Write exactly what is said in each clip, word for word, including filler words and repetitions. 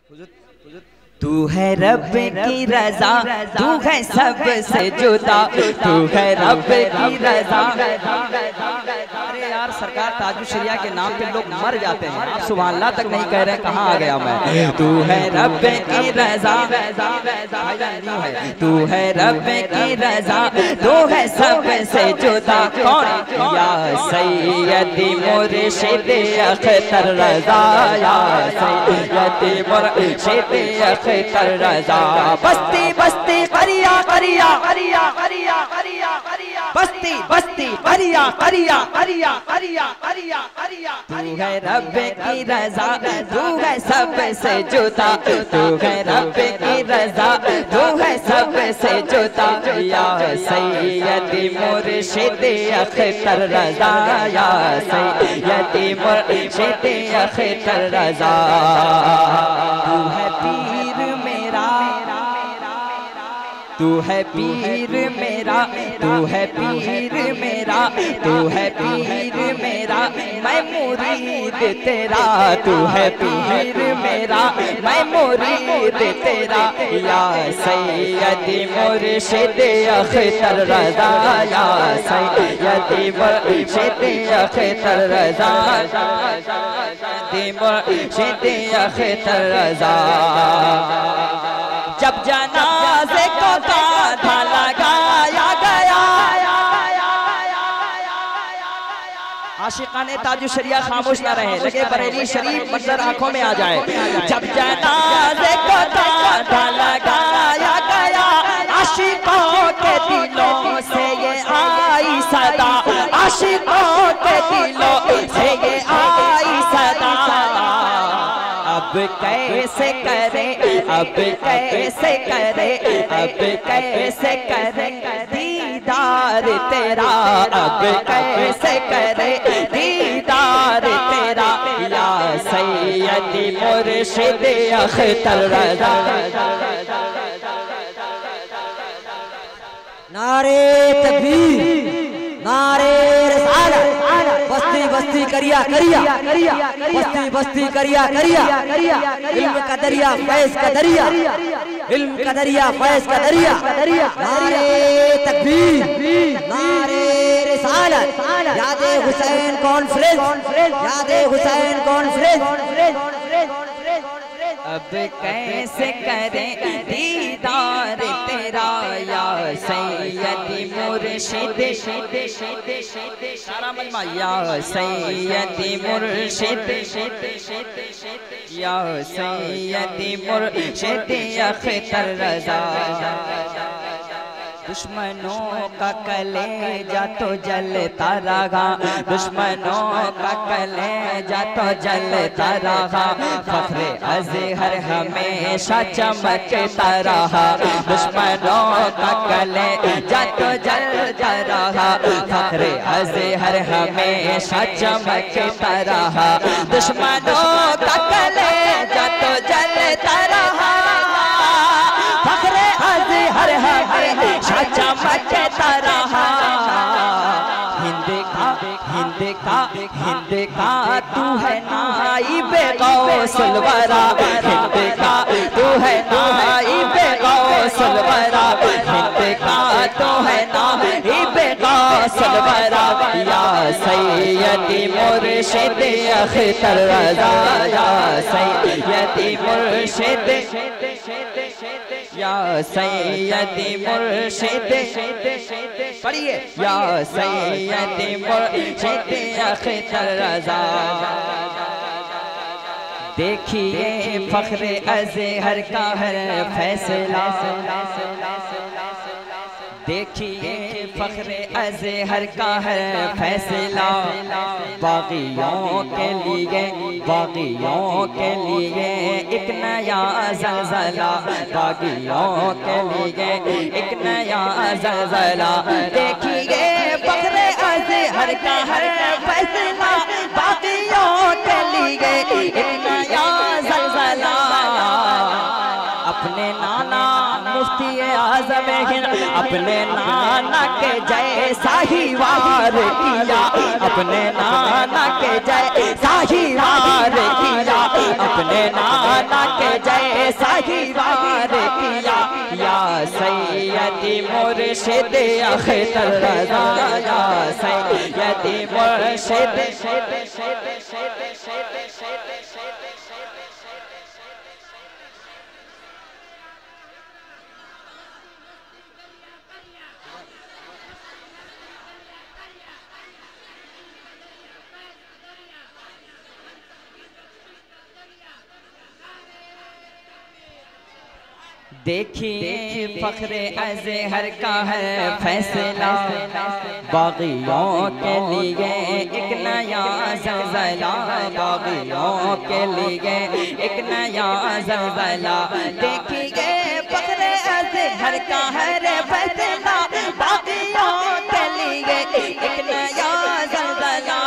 तू है रब की रजा, तू है सबसे जुदा, तू है रब की रजा। अरे यार सरकार ताजुशरिया के नाम पे लोग मर जाते हैं, आप सुभान अल्लाह तक नहीं कह रहे, कहाँ आ गया मैं। तू है रब की रजा, तू है रब की रजा, तू है सबसे जुदा। कौन? या सैयदी मुर्शिद अख्तर रजा, या सैयदी मुर्शिद अख्तर रजा। बस्ती बस्ती करिया करिया करिया करिया करिया करिया, बस्ती बस्ती करिया करिया करिया करिया करिया करिया। तू है रब की रजा, तू है सबसे जुदा, तू है रब की रजा, तू है सबसे जुदा। या सैयदी मुर्शिद अख्तर रजा, या सैयदी मुर्शिद अख्तर रजा। तू है पीर मेरा, तू है पीर मेरा, तू है पीर मेरा, तू है पीर मेरा, मैं मुरीद तेरा। तू है पीर मेरा, मैं मुरीद तेरा। या सैयदी मुर्शिद अख्तर रजा, या सैयदी मुर्शिद अख्तर रजा, सैयदी मुर्शिद अख्तर रजा। जब जनाजे को कांधा लगाया गया, आशिकाने ताजुशरिया खामोश ना रहे, लगे बरेली शरीफ मंजर आंखों में आ जाए। जब जनाजे को कांधा लगाया गया, आशिकों के दिलों से ये आई सदा, आशिकों के दिलों से ये आई सदा। अब कैसे करे, अब कैसे करे, अब कैसे करे दीदार तेरा, अब कैसे करे दीदार तेरा। या सैयदी मुर्शिद अख्तर रजा। नारे तकबीर, नारे रिसालत, बस्ती बस्ती करिया करिया करिया, बस्ती बस्ती करिया करिया करिया। इल्म का दरिया फैज़ का दरिया, इल्म का दरिया फैज़ का दरिया। नारे तकबीर, नारे रिसालत, यादे हुसैन कॉन्फ्रेंस, यादे हुसैन कॉन्फ्रेंस। अब कैसे करें दीदार तेरा, या सैयदी मुर्शिद, सारा मजमा। या सैयदी मुर्शिद, या सैयदी मुर्शिद अख्तर रजा। दुश्मनों का कलेजा तो जलता रहा, दुश्मनों का कलेजा तो जलता रहा, फख्रे अज़हर हमेशा चमकता रहा। दुश्मनों का कलेजा तो जलता रहा, फख्रे अज़हर हमेशा चमकता रहा। दुश्मनों का कलेजा तो जलता रहा, फख्रे अज़हर हमेशा चमकता रहा। हिंद का हिंद का हिंद का तू है नाइबे गौसल वरा, हिंद का तू है नाइबे गौसल वरा, हिंद का तू है नाइबे गौसल वरा। या सैयदी मुर्शिद अख्तर रजा, या सैयदी मुर्शिद, या सैयदी मुर्शिद, पढ़िए। या सैयदी मुर्शिद अख्तर रजा। देखिए फख्रे अज़हर का है फैसला, देखिए फख्रे अज़हर का है फैसला। बागियों के लिए, बागियों के लिए एक नया ज़लज़ला, बागियों के लिए एक नया ज़लज़ला। देखिए फख्रे अज़हर का है फैसला, बागियों के लिए एक नया ज़लज़ला। अपने नाना मुफ्ती आज़म हिंद, अपने नाना के जैसा ही वार किया, अपने नाना के जैसा ही वार किया, अपने नाना के जैसा ही वार किया या सैयदी मुर्शिद अख्तर रज़ा या सैयदी मुर्शिद देखिए फख्रे अज़हर का है फैसला, बागियों के लिए एक नया ज़लज़ला, बागियों के लिए एक नया ज़लज़ला। देखिए फख्रे अज़हर का है फैसला, बागियों के लिए एक नया ज़लज़ला।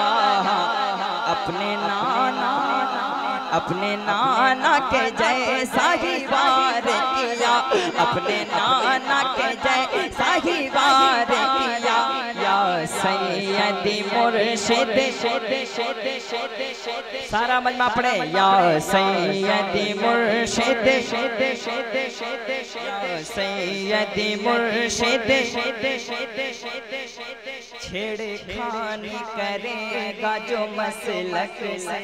अपने नाना अपने नाना के जैसा ही वार किया, अपने नाना के जैसा ही वार किया या सैयदी मुर्शिद। सारा मजमा पढ़े या सैयदी मुर्शिद, सैयदी मुर्शिद। छेड़खानी करेगा जो मसलक से,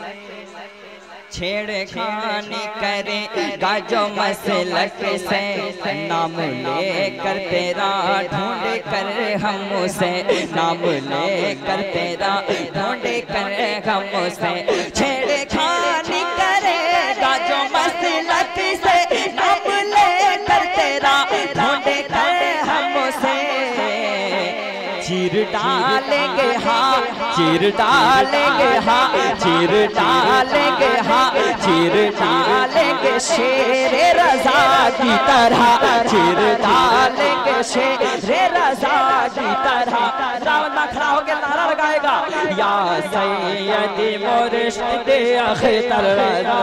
छेड़खानी करेगा जो मसलक से, नाम लेकर तेरा ढूंढ कर हम उसे, नाम लेकर तेरा ढूंढ कर हम उसे। छेड़खानी करेगा जो मसलक से, नाम लेकर तेरा ढूंढ कर हम उसे। चीर डालेंगे हाँ, चीर डालेंगे हाँ, चीर डालेंगे हाँ, चीर डालेंगे शेरे रज़ा की तरह, चीर डालेंगे शेरे रज़ा की तरह। दावत खड़ा होकर नारा लगाएगा या सैयदी मुर्शिद अख्तर रज़ा।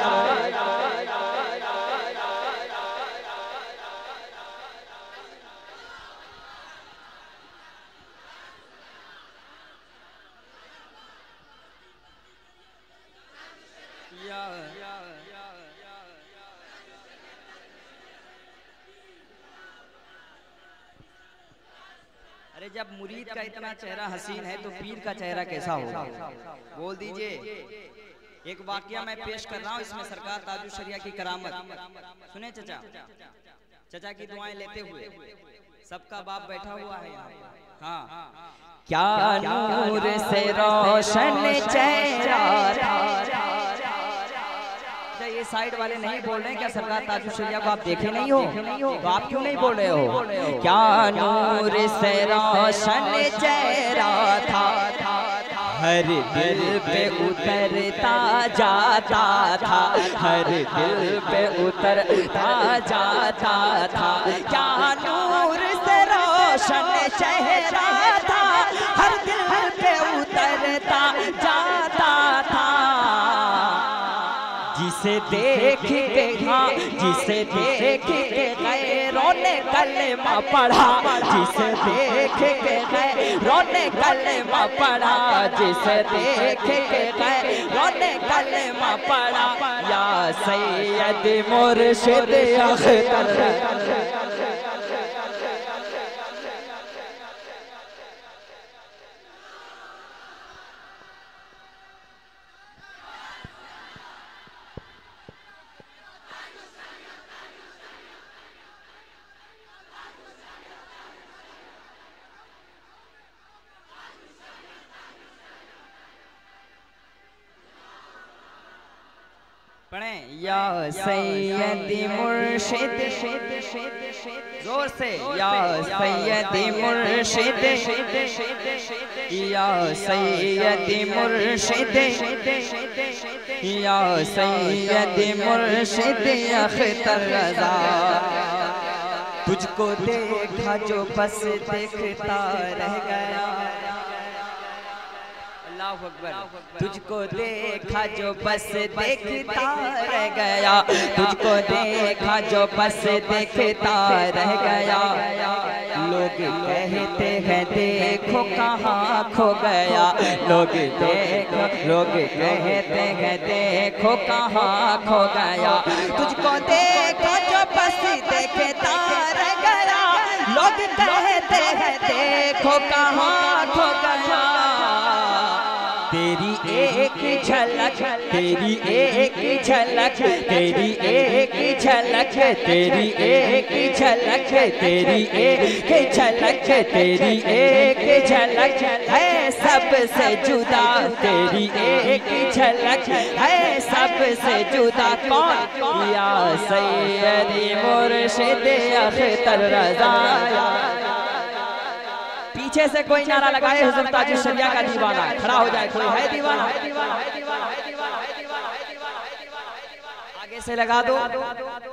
अरे जब मुरीद का इतना चेहरा हसीन है तो पीर का चेहरा कैसा होगा? बोल दीजिए। एक वाकया मैं पेश कर रहा हूँ, इसमें सरकार ताजुल शरिया की करामत सुने। चचा चचा की दुआएं लेते हुए, सबका बाप बैठा हुआ है यहाँ। हाँ, क्या नूर से रोशन चेहरा था। ये साइड वाले नहीं बोल रहे हैं क्या सरकार ताजुल शरिया को आप देखे नहीं हो? तो आप क्यों नहीं बोल रहे हो? क्या नूर से रोशन चेहरा था, हर दिल पे उतरता जाता था, हर दिल पे उतरता जाता था। क्या नूर से रोशन चेहरा था, हर दिल पे उतरता जाता था। जिसे देख के हाँ, जिसे देख के गैरों ने कलमा पढ़ा, जिसे देख के गैरों ने कलमा पढ़ा, जिसे देख के गैरों ने कलमा पढ़ा या सैयदी मुर्शिद अख्तर। या सैयदी मुर्शिद, जोर से या सैयदी मुर्शिद, या सैयदी मुर्शिद, या सैयदी मुर्शिद अख्तर रज़ा। तुझको देखा जो बस देखता रह गया, तुझको देखा जो बस देखता रह गया, तुझको देखा जो बस देखता रह गया। लोग कहते हैं देखो कहाँ खो गया, लोग देखो लोग कहते हैं देखो कहाँ खो गया, तुझको देखो जो बस देखता रह गया। लोग कहते हैं देखो कहाँ खो गया। तेरी एक झलक तेरी एक झलक तेरी एक झलक तेरी एक झलक तेरी एक झलक तेरी एक झलक है सबसे जुदा, तेरी एक झलक है सबसे जुदा। कौन? या सैयदी मुर्शिद अख्तर रज़ा। पीछे से कोई नारा लगाए हुज़ूर ताजुश शरिया का दीवाना, खड़ा हो जाए कोई है दीवाना। आगे से लगा दो।